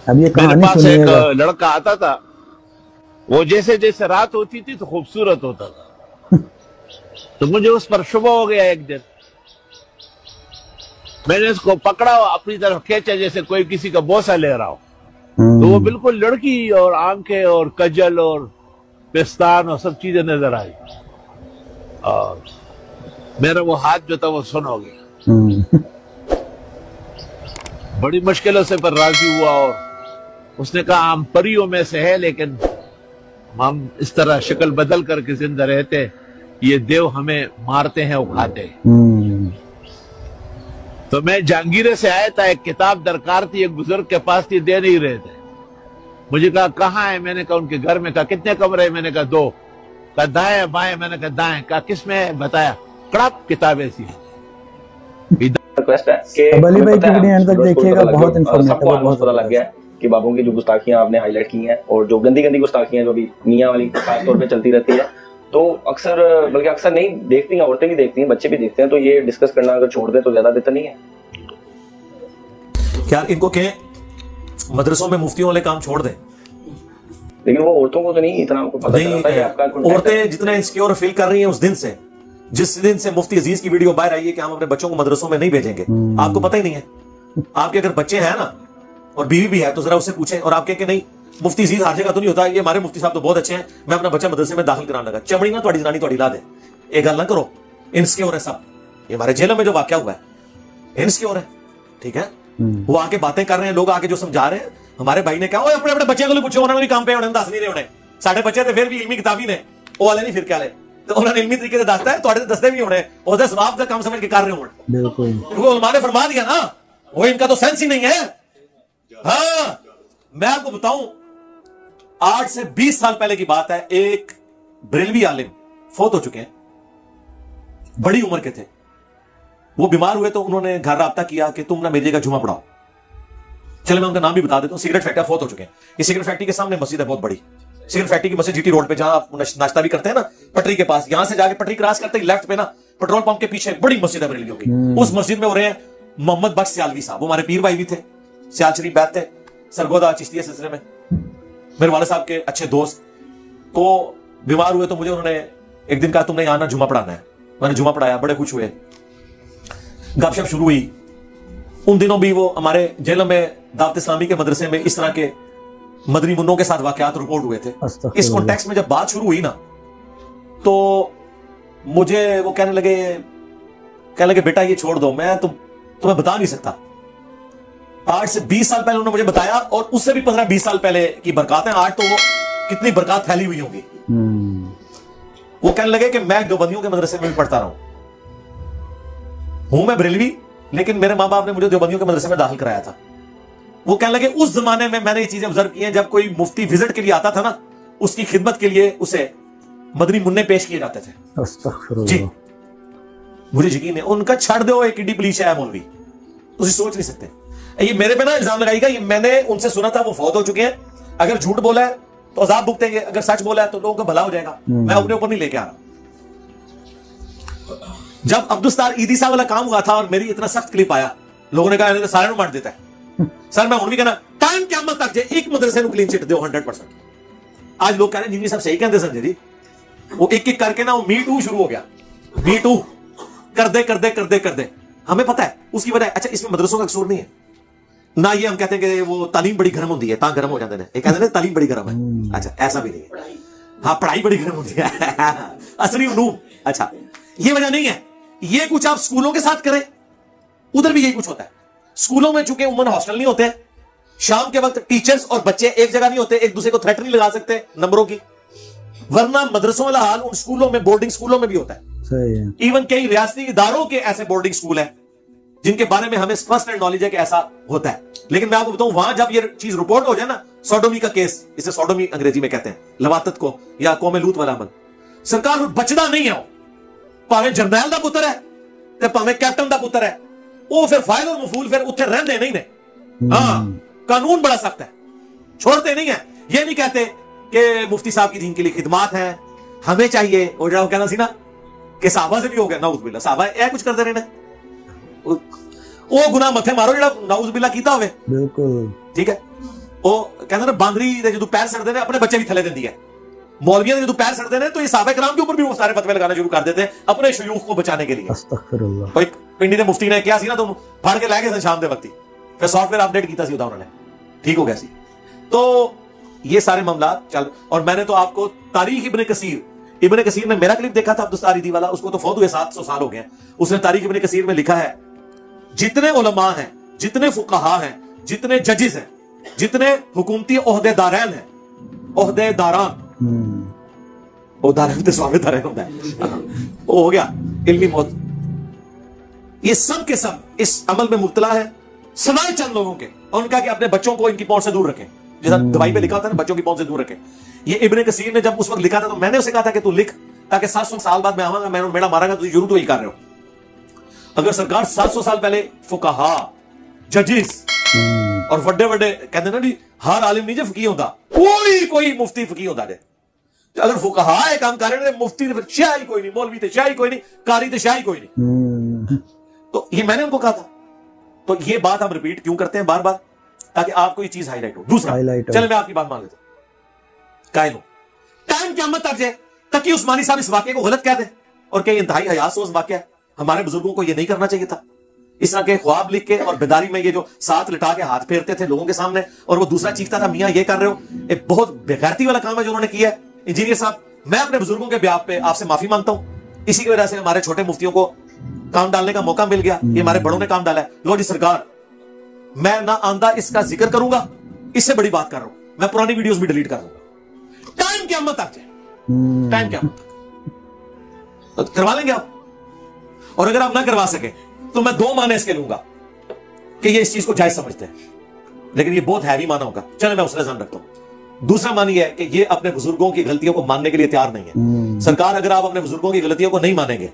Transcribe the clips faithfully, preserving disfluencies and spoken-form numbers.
اب یہ میرے پاس ایک لڑکا آتا تھا، وہ جیسے جیسے رات ہوتی تھی تو خوبصورت ہوتا تھا، تو مجھے اس پر شبہ ہو گیا۔ ایک دن میں نے اس کو پکڑا اور اپنی طرف کھینچا جیسے کوئی کسی کا بوسہ لے رہا ہو، تو وہ بالکل لڑکی اور آنکھیں اور کجل اور پستان اور سب چیزیں نظر آئی، اور میرا وہ ہاتھ جو تھا وہ سن ہو گیا۔ بڑی مشکلوں سے پر راضی ہوا، اور اس نے کہا ہم پریوں میں سے ہے لیکن ہم اس طرح شکل بدل کر کے زندہ رہتے، یہ دیو ہمیں مارتے ہیں اکھاتے ہیں۔ تو میں جہانگیرے سے آیا تھا، ایک کتاب درکار تھی، ایک بزرگ کے پاس تھی، دے نہیں رہے تھے۔ مجھے کہا کہاں ہے؟ میں نے کہا ان کے گھر میں۔ کہا کتنے کمرے؟ میں نے کہا دو۔ کہا دائیں بائیں؟ میں نے کہا دائیں۔ کہا کس میں ہے؟ بتایا، کڑپ کتاب ایسی ہے۔ علی بھائی کی ویڈیو اینڈ تک دیکھیے گا، بہت انفارمیٹیو ہے، بہت پتہ لگ گیا کہ بابوں کی جو گستاخیاں آپ نے ہائی لائٹ کی ہیں اور جو گندی گندی گستاخیاں جو بھی میاں والی خاص طور پہ چلتی رہتی ہیں، تو اکثر بلکہ اکثر نہیں دیکھتی ہیں، عورتیں بھی دیکھتی ہیں، بچے بھی دیکھتے ہیں، تو یہ ڈسکس کرنا اگر چھوڑ دیں تو زیادہ بہتر نہیں ہے؟ کیا ان کو کہیں مدرسوں میں مفتیوں والے کام چھوڑ دیں؟ لیکن وہ عورتوں کو تو نہیں اتنا آپ کو پتہ چلتا ہے۔ عورتیں جتنا انسیکیور فیل کر رہی ہیں اس دن سے، جس دن سے مفتی عزیز کی ویڈیو باہر آئی ہے کہ ہم اپنے بچوں کو مدرسوں میں نہیں بھیجیں گے، آپ کو پتہ ہی نہیں ہے۔ آپ کے اگر بچے ہیں نا اور بیوی بھی ہے تو ذرا اس سے پوچھیں، اور آپ کہیں کہ نہیں مفتی عزیز ہر جگہ تو نہیں ہوتا، یہ ہمارے مفتی صاحب تو بہت اچھے ہیں، میں اپنا بچہ مدرسے میں داخل کرانے لگا، چمڑی نہ تھوڑی زنانی تھوڑی لا دے، یہ گل نہ کرو۔ انسیکیور ہے سب، یہ ہمارے جیلوں میں جو واقعہ ہوا ہے انسیکیور ہے، ٹھیک ہے؟ وہ آ کے باتیں کر رہے ہیں، لوگ آ کے جو سمجھا رہے ہیں۔ ہمارے بھائی نے کہا وہ اپنے اپنے بچے کو پوچھو، انہوں نے بھی کام پہ ہونے دس نہیں رہے ہونے، ساڑھے بچے تھے پھر بھی علمی کتابی نے، وہ والے نہیں پھر کیا لے، تو انہوں نے علمی طریقے سے دستا ہے، تو دستے بھی ہونے وہ دس ثواب کا کام سمجھ کے کر رہے ہونے، بالکل وہ علماء نے فرما دیا نا، وہ ان کا تو سینس ہی نہیں ہے۔ ہاں میں آپ کو بتاؤں، آٹھ سے بیس سال پہلے کی بات ہے، ایک بریلوی عالم فوت ہو چکے ہیں، بڑی عمر کے تھے، وہ بیمار ہوئے تو انہوں نے گھر رابطہ کیا کہ تم نہ میری جگہ جمعہ پڑھاؤ۔ چلے میں ان کا نام بھی بتا دیتا ہوں، سگریٹ فیکٹری، فوت ہو چکے ہیں۔ یہ سگریٹ فیکٹری کے سامنے مسجد ہے بہت بڑی، سگریٹ فیکٹری کی مسجد جی ٹی روڈ پہ، جہاں آپ ناشتہ بھی کرتے ہیں نا پٹری کے پاس، یہاں سے جا کے پٹری کراس کرتے ہی لیفٹ پہ نا پیٹرول پمپ کے پیچھے بڑی مسجد ہے بریلویوں کی، اس مسجد میں ہو رہے ہیں محمد بخش سیالوی صاحب، وہ ہمارے پیر بھائی بھی تھے، سیال شریف بیت تھے، سرگودا چشتیہ سلسلے میں میرے والد صاحب کے اچھے دوست، تو بیمار ہوئے تو مجھے انہوں نے ایک دن کہا تم نے آنا جمعہ پڑھانا ہے، میں نے جمعہ پڑھایا، بڑے خوش ہوئے، گپ شپ شروع ہوئی۔ ان دنوں بھی وہ ہمارے جیلوں میں دعوت اسلامی کے مدرسے میں اس طرح کے مدنی منوں کے ساتھ واقعات رپورٹ ہوئے تھے۔ اس کانٹیکس میں جب بات شروع ہوئی نا تو مجھے وہ کہنے لگے کہنے لگے بیٹا یہ چھوڑ دو، میں تم تمہیں بتا نہیں سکتا۔ آٹھ سے بیس سال پہلے انہوں نے مجھے بتایا، اور اس سے بھی پندرہ بیس سال پہلے کی برکات ہیں، آج تو وہ کتنی برکات پھیلی ہوئی ہوں گی۔ وہ کہنے لگے کہ میں دیوبندیوں کے مدرسے میں بھی پڑھتا رہا ہوں ہوں میں بریلوی، لیکن میرے ماں باپ نے مجھے دیوبندیوں کے مدرسے میں داخل کرایا تھا۔ وہ کہنے لگے اس زمانے میں میں نے یہ چیزیں آبزرو کی ہیں، جب کوئی مفتی وزٹ کے لیے آتا تھا نا، اس کی خدمت کے لیے اسے مدنی منع پیش کیے جاتے تھے۔ جی مجھے یقین ہے، ان کا چھڑ دو ایک ایڈی پلیش ہے مولوی، تسی سوچ نہیں سکتے۔ یہ میرے پہ نا الزام لگائی گا، یہ میں نے ان سے سنا تھا، وہ فوت ہو چکے ہیں، اگر جھوٹ بولا ہے تو عذاب بھگتیں گے، اگر سچ بولا ہے تو لوگوں کا بھلا ہو جائے گا، میں اپنے اوپر نہیں لے کے آ رہا۔ جب عبدالستار ایدی صاحب والا کام ہوا تھا اور میری اتنا سخت کلپ آیا، لوگوں نے کہا سارے نو مار دیتا ہے، سر میں ہوں بھی کہنا ٹائم قیامت تک جے ایک مدرسے نو کلین چٹ دیو ہنڈریڈ پرسینٹ۔ آج لوگ کہہ رہے ہیں جی صاحب صحیح کہتے سنجے جی، وہ ایک ایک کر کے نا وہ می ٹو شروع ہو گیا، می ٹو کر دے کر دے کر دے کر دے، ہمیں پتہ ہے اس کی وجہ ہے۔ اچھا اس میں مدرسوں کا قصور نہیں ہے نہ، یہ ہم کہتے ہیں کہ وہ تعلیم بڑی گرم ہوتی ہے، تاں گرم ہو جاتے ہیں، ایک کہتے ہیں تعلیم بڑی گرم ہے، اچھا ایسا بھی نہیں ہے، ہاں پڑھائی بڑی گرم ہوتی ہے اصلی علوم، اچھا یہ وجہ نہیں ہے۔ یہ کچھ آپ سکولوں کے ساتھ کریں، ادھر بھی یہی کچھ ہوتا ہے۔ سکولوں میں چونکہ عموماً ہاسٹل نہیں ہوتے، شام کے وقت ٹیچرز اور بچے ایک جگہ نہیں ہوتے، ایک دوسرے کو تھریٹ نہیں لگا سکتے نمبروں کی، ورنہ مدرسوں والا حال ان سکولوں میں، بورڈنگ سکولوں میں بھی ہوتا ہے۔ ایون کئی ریاستی اداروں کے ایسے بورڈنگ سکول ہیں جن کے بارے میں ہمیں فرسٹ ہینڈ نالج ہے کہ ایسا ہوتا ہے، لیکن میں آپ کو بتاؤں وہاں جب یہ چیز رپورٹ ہو جائے نا، سوڈومی کا کیس، اسے سوڈومی انگریزی میں کہتے ہیں، لواطت کو یا قوم لوط والا عمل، سرکار بچنا نہیں ہے، پاویں جرنیل دا پتر ہے تے پاویں کیپٹن دا پتر ہے، وہ پھر فائل اور مفعول پھر اتنے رہندے نہیں نے۔ ہاں قانون بڑا سخت ہے، چھوڑتے نہیں ہیں۔ یہ نہیں کہتے کہ مفتی صاحب کی دین کے لیے خدمات ہیں، ہمیں چاہیے وہ جڑا کہنا سی نا کہ صحابہ سے بھی ہو گیا، نعوذ باللہ صحابہ اے کچھ کرتے رہنے، وہ گناہ متھے مارو جڑا نعوذ باللہ کیتا ہوئے، بالکل ٹھیک ہے، ਉਹ ਕਹਿੰਦੇ ਨੇ ਬਾਂਦਰੀ ਦੇ ਜਦੋਂ ਪੈਰ ਸੜਦੇ ਨੇ ਆਪਣੇ ਬੱਚੇ ਵੀ ਥੱਲੇ ਦਿੰਦੀ ਹੈ। मौलवियों ने जो पैर सड़ते हैं तो ये साहबा कराम के ऊपर भी वो सारे फतवे लगाना शुरू कर देते हैं अपने शयूख को बचाने के लिए। अस्तगफिरुल्लाह। कोई पिंडी ने मुफ्ती ने क्या सी ना तुम फाड़ के लै गए शाम के वक्त फिर सॉफ्टवेयर अपडेट किया सी उन्होंने ठीक हो गया सी। तो ये सारे मामला चल और मैंने तो आपको तारीख इब्ने कसीर इब्ने कसीर ने मेरा क्लिप देखा था अब्दुस्तारीदी वाला, उसको तो फौत हुए सात सौ साल हो गए। उसने तारीख इब्ने कसीर में लिखा है जितने उलमा हैं, जितने फुकहा हैं, जितने जजेस हैं, जितने हुकूमती ओहदेदारान हैं, ओहदेदारान हो गया इल्मी मौत, ये सब के सब इस अमल में मुब्तला है सवाए चंद लोगों के, और उनका कि अपने बच्चों को इनकी पहुंच से दूर रखें। जैसा दवाई पे लिखा होता है ना बच्चों की पहुंच से दूर रखें। ये इब्ने कसीर ने जब उस वक्त लिखा था तो मैंने उसे कहा था कि तू लिख ताकि सात सौ साल बाद मैं आऊंगा मैं मेरा मारांगा तो जरूर तो यही कर रहे हो। अगर सरकार सात सौ साल पहले फुकाहा जजेस और वड्डे वड्डे कहते ना जी हर आलिम नहीं जो फकीह होता, कोई कोई मुफ्ती फकीह होता है। अगर फुकाहा है काम कर रहे मुफ्ती तो शाह ही कोई नहीं, मौलवी तो शाह ही कोई नहीं, कारी तो शाह ही कोई नहीं। तो ये मैंने उनको कहा था। तो ये बात हम रिपीट क्यों करते हैं बार बार, ताकि आपको ये चीज हाईलाइट हो। दूसरा चले मैं आपकी बात मान लेता हूं, कायम टाइम क्या मत जाए तकी उस्मानी साहब इस वाक्य को गलत कह दे और क्या इंतहाई हयासोज वाक्य है, हमारे बुजुर्गों को ये नहीं करना चाहिए था। इस तरह के ख्वाब लिख के और बेदारी में ये जो साथ लिटा के हाथ फेरते थे लोगों के सामने और वो दूसरा चीखता था मियां ये कर रहे हो, एक बहुत बेगैरती वाला काम है जो उन्होंने किया है। इंजीनियर साहब मैं अपने बुजुर्गों के ब्याह पे आपसे माफी मांगता हूं, इसी की वजह से हमारे छोटे मुफ्तियों को काम डालने का मौका मिल गया, ये हमारे बड़ों ने काम डाला है। लो जी सरकार मैं ना आंदा इसका जिक्र करूंगा, इससे बड़ी बात कर रहा हूं, मैं पुरानी वीडियोस भी डिलीट कर दूंगा। टाइम क्या मत आ जाए, टाइम क्या मत करवा लेंगे आप, और अगर आप ना करवा सके तो मैं दो माने इसके लूंगा कि ये इस चीज को जायज समझते हैं, लेकिन ये बहुत हैवी माना होगा। चले मैं उसने ध्यान रखता हूं। दूसरा मान ये है कि ये अपने बुजुर्गों की गलतियों को मानने के लिए तैयार नहीं है। सरकार अगर आप अपने बुजुर्गों की गलतियों को नहीं मानेंगे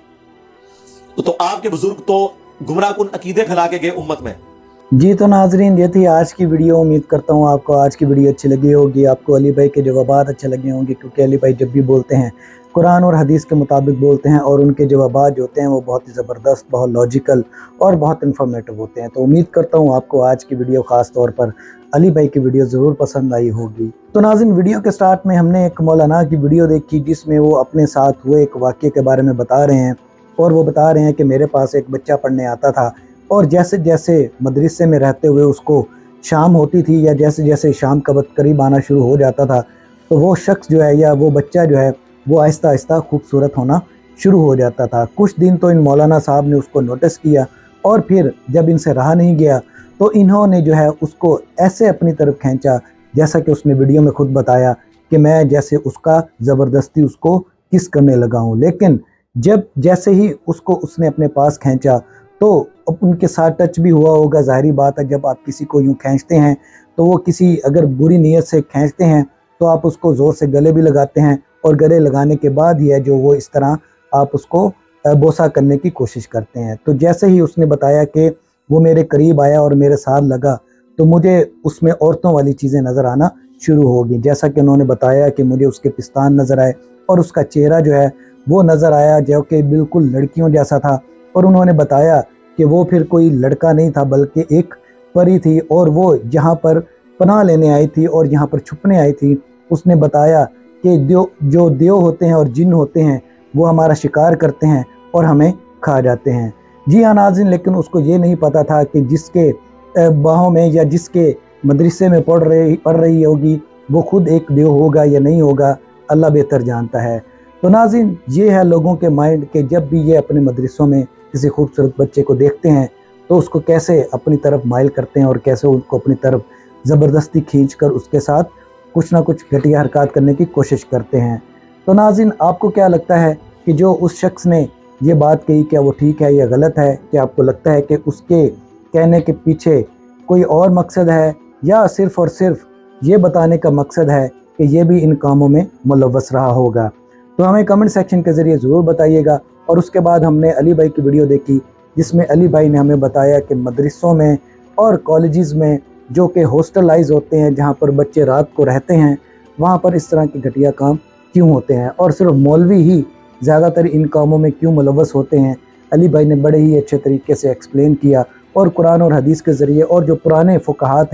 तो, तो आपके बुजुर्ग तो गुमराहकुन अकीदे फैला के गए उम्मत में। जी तो नाजरीन ये थी आज की वीडियो। उम्मीद करता हूँ आपको आज की वीडियो अच्छी लगी होगी, आपको अली भाई के जवाबात अच्छे लगे होंगे, क्योंकि अली भाई जब भी बोलते हैं कुरान और हदीस के मुताबिक बोलते हैं और उनके जवाबात जो होते हैं वो बहुत ही ज़बरदस्त, बहुत लॉजिकल और बहुत इन्फॉर्मेटिव होते हैं। तो उम्मीद करता हूँ आपको आज की वीडियो ख़ास तौर पर अली भाई की वीडियो ज़रूर पसंद आई होगी। तो नाज़रीन वीडियो के स्टार्ट में हमने एक मौलाना की वीडियो देखी जिसमें वो अपने साथ हुए एक वाक़ये के बारे में बता रहे हैं, और वो बता रहे हैं कि मेरे पास एक बच्चा पढ़ने आता था और जैसे जैसे मदरसे में रहते हुए उसको शाम होती थी या जैसे जैसे शाम का वक्त करीब आना शुरू हो जाता था तो वो शख्स जो है या वो बच्चा जो है वो आहिस्ता आहिस्ता खूबसूरत होना शुरू हो जाता था। कुछ दिन तो इन मौलाना साहब ने उसको नोटिस किया और फिर जब इनसे रहा नहीं गया तो इन्होंने जो है उसको ऐसे अपनी तरफ खींचा जैसा कि उसने वीडियो में खुद बताया कि मैं जैसे उसका ज़बरदस्ती उसको किस करने लगा हूँ। लेकिन जब जैसे ही उसको उसने अपने पास खींचा तो अब उनके साथ टच भी हुआ होगा। ज़ाहिरी बात है जब आप किसी को यूँ खींचते हैं तो वो किसी अगर बुरी नीयत से खींचते हैं तो आप उसको ज़ोर से गले भी लगाते हैं और गले लगाने के बाद ही है जो वो इस तरह आप उसको बोसा करने की कोशिश करते हैं। तो जैसे ही उसने बताया कि वो मेरे करीब आया और मेरे साथ लगा तो मुझे उसमें औरतों वाली चीज़ें नज़र आना शुरू हो गई। जैसा कि उन्होंने बताया कि मुझे उसके पिस्तान नज़र आए और उसका चेहरा जो है वो नज़र आया जो कि बिल्कुल लड़कियों जैसा था, और उन्होंने बताया कि वो फिर कोई लड़का नहीं था बल्कि एक परी थी और वो जहाँ पर पनाह लेने आई थी और यहाँ पर छुपने आई थी। उसने बताया कि देव जो देव होते हैं और जिन होते हैं वो हमारा शिकार करते हैं और हमें खा जाते हैं। जी हाँ नाज़रीन, लेकिन उसको ये नहीं पता था कि जिसके बाहों में या जिसके मदरसे में पढ़ रही पढ़ रही होगी वो खुद एक देव होगा या नहीं होगा, अल्लाह बेहतर जानता है। तो नाज़रीन ये है लोगों के माइंड के जब भी ये अपने मदरसों में किसी खूबसूरत बच्चे को देखते हैं तो उसको कैसे अपनी तरफ माइल करते हैं और कैसे उसको अपनी तरफ ज़बरदस्ती खींचकर उसके साथ कुछ ना कुछ घटिया हरकत करने की कोशिश करते हैं। तो नाज़रीन आपको क्या लगता है कि जो उस शख्स ने ये बात कही क्या वो ठीक है या गलत है? क्या आपको लगता है कि उसके कहने के पीछे कोई और मकसद है या सिर्फ़ और सिर्फ ये बताने का मकसद है कि ये भी इन कामों में मुलव्वस रहा होगा? तो हमें कमेंट सेक्शन के ज़रिए ज़रूर बताइएगा। और उसके बाद हमने अली भाई की वीडियो देखी जिसमें अली भाई ने हमें बताया कि मदरसों में और कॉलेजेस में जो कि हॉस्टलाइज होते हैं जहाँ पर बच्चे रात को रहते हैं वहाँ पर इस तरह के घटिया काम क्यों होते हैं और सिर्फ मौलवी ही ज़्यादातर इन कामों में क्यों मुलव्वस होते हैं। अली भाई ने बड़े ही अच्छे तरीके से एक्सप्लेन किया और कुरान और हदीस के ज़रिए और जो पुराने फुक़हा थे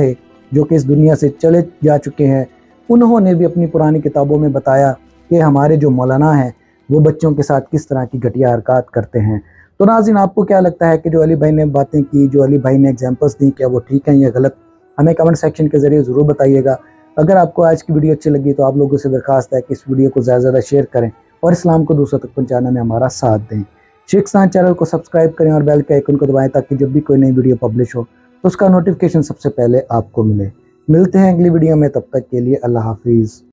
जो कि इस दुनिया से चले जा चुके हैं, उन्होंने भी अपनी पुरानी किताबों में बताया कि हमारे जो मौलाना हैं वो बच्चों के साथ किस तरह की घटिया हरकत करते हैं। तो नाज़रीन, आपको क्या लगता है कि जो अली भाई ने बातें की, जो अली भाई ने एग्जांपल्स दी, क्या वो ठीक हैं या गलत? हमें कमेंट सेक्शन के ज़रिए ज़रूर बताइएगा। अगर आपको आज की वीडियो अच्छी लगी तो आप लोगों से दरख्वास्त है कि इस वीडियो को ज़्यादा से ज़्यादा शेयर करें और इस्लाम को दूसरों तक पहुँचाने में हमारा साथ दें। शेख साहन चैनल को सब्सक्राइब करें और बेल के आइकन को दबाएं ताकि जब भी कोई नई वीडियो पब्लिश हो तो उसका नोटिफिकेशन सबसे पहले आपको मिले। मिलते हैं अगली वीडियो में, तब तक के लिए अल्लाह हाफिज़।